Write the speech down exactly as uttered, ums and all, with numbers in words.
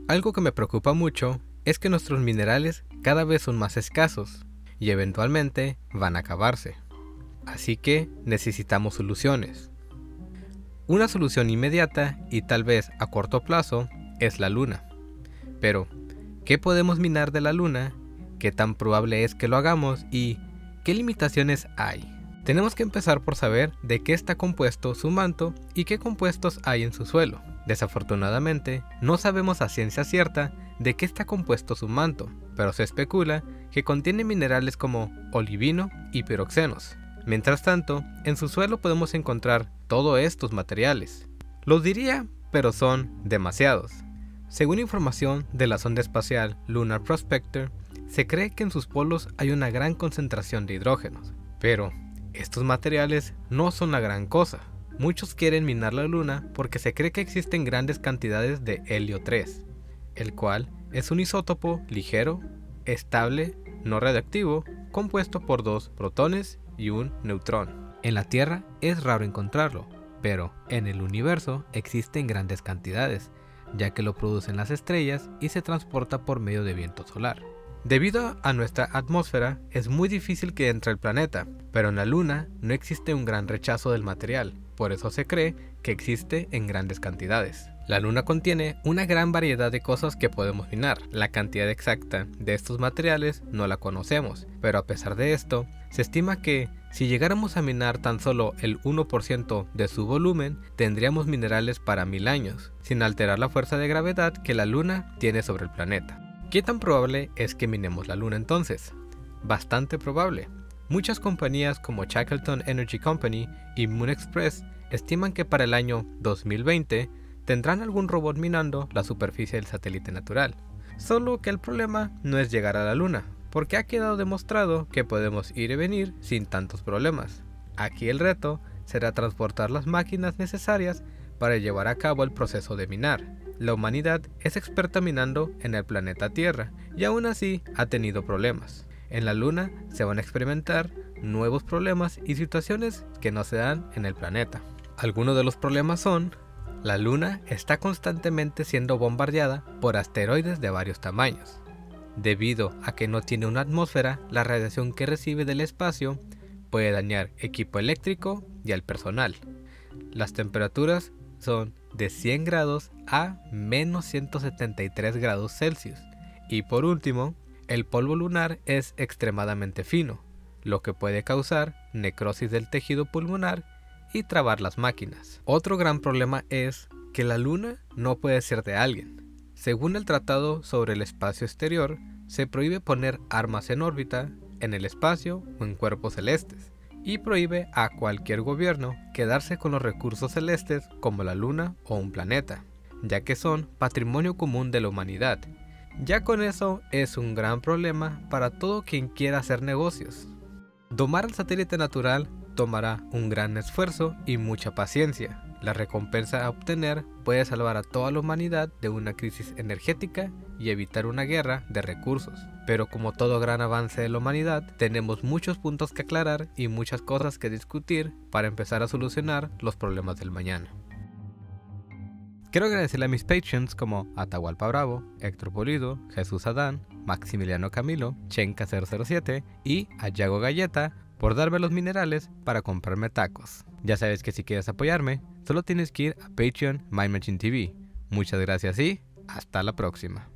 Algo que me preocupa mucho es que nuestros minerales cada vez son más escasos y eventualmente van a acabarse. Así que necesitamos soluciones. Una solución inmediata y tal vez a corto plazo es la luna. Pero, ¿qué podemos minar de la luna? ¿Qué tan probable es que lo hagamos? ¿Y qué limitaciones hay? Tenemos que empezar por saber de qué está compuesto su manto y qué compuestos hay en su suelo. Desafortunadamente, no sabemos a ciencia cierta de qué está compuesto su manto, pero se especula que contiene minerales como olivino y piroxenos. Mientras tanto, en su suelo podemos encontrar todos estos materiales. Los diría, pero son demasiados. Según información de la sonda espacial Lunar Prospector, se cree que en sus polos hay una gran concentración de hidrógenos, pero estos materiales no son la gran cosa. Muchos quieren minar la luna porque se cree que existen grandes cantidades de helio tres, el cual es un isótopo ligero, estable, no radiactivo, compuesto por dos protones y un neutrón. En la Tierra es raro encontrarlo, pero en el universo existen grandes cantidades, ya que lo producen las estrellas y se transporta por medio de viento solar. Debido a nuestra atmósfera, es muy difícil que entre el planeta, pero en la Luna no existe un gran rechazo del material, por eso se cree que existe en grandes cantidades. La Luna contiene una gran variedad de cosas que podemos minar. La cantidad exacta de estos materiales no la conocemos, pero a pesar de esto, se estima que si llegáramos a minar tan solo el uno por ciento de su volumen, tendríamos minerales para mil años, sin alterar la fuerza de gravedad que la Luna tiene sobre el planeta. ¿Qué tan probable es que minemos la Luna entonces? Bastante probable. Muchas compañías como Shackleton Energy Company y Moon Express estiman que para el año dos mil veinte tendrán algún robot minando la superficie del satélite natural. Solo que el problema no es llegar a la Luna, porque ha quedado demostrado que podemos ir y venir sin tantos problemas. Aquí el reto será transportar las máquinas necesarias para llevar a cabo el proceso de minar. La humanidad es experta minando en el planeta Tierra y aún así ha tenido problemas. En la Luna se van a experimentar nuevos problemas y situaciones que no se dan en el planeta. Algunos de los problemas son: la Luna está constantemente siendo bombardeada por asteroides de varios tamaños. Debido a que no tiene una atmósfera, la radiación que recibe del espacio puede dañar equipo eléctrico y al personal. Las temperaturas son de cien grados a menos ciento setenta y tres grados Celsius. Y por último, el polvo lunar es extremadamente fino, lo que puede causar necrosis del tejido pulmonar y trabar las máquinas. Otro gran problema es que la Luna no puede ser de alguien. Según el Tratado sobre el Espacio Exterior, se prohíbe poner armas en órbita, en el espacio o en cuerpos celestes, y prohíbe a cualquier gobierno quedarse con los recursos celestes como la Luna o un planeta, ya que son patrimonio común de la humanidad. Ya con eso es un gran problema para todo quien quiera hacer negocios. Domar el satélite natural tomará un gran esfuerzo y mucha paciencia. La recompensa a obtener puede salvar a toda la humanidad de una crisis energética y evitar una guerra de recursos. Pero como todo gran avance de la humanidad, tenemos muchos puntos que aclarar y muchas cosas que discutir para empezar a solucionar los problemas del mañana. Quiero agradecerle a mis patrons como Atahualpa Bravo, Héctor Polido, Jesús Adán, Maximiliano Camilo, Chenka cero cero siete y a Yago Galleta por darme los minerales para comprarme tacos. Ya sabes que si quieres apoyarme, solo tienes que ir a Patreon My Machine T V. Muchas gracias y hasta la próxima.